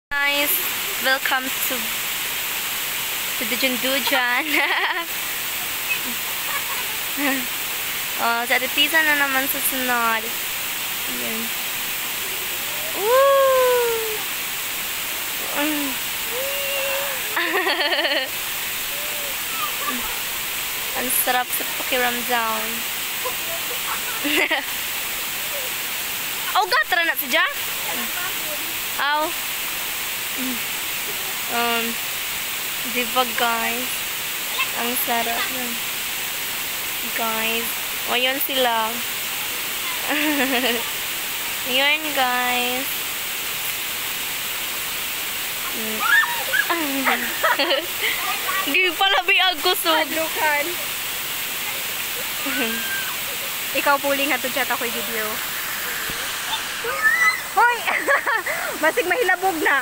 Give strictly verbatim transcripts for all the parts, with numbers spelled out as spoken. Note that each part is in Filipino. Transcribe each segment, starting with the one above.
Guys, welcome to to the Jundujan. Oh, sa Aripisa na naman susunod. Ayan. Woo! Mm. Ang sarap sa pakiramdam. Oh, gatra na siya? Aw. Um, diba guys? Ang sarap nun. Guys. O, yun sila. Yun, guys. Di pala biag ko so. Adlukan. Ikaw puling hatod chat ako'y video. Hoy! Masig mahilabog na.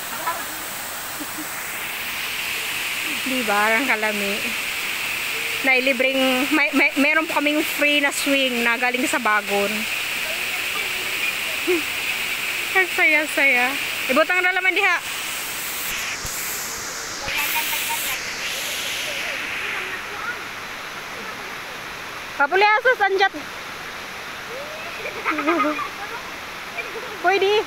Diba? Ang kalami. Na libreng, may, may, meron po kaming free na swing na galing sa bagon. Ang saya-saya. Ibutang na laman diha. Kapuli asos, anjat. Pwede.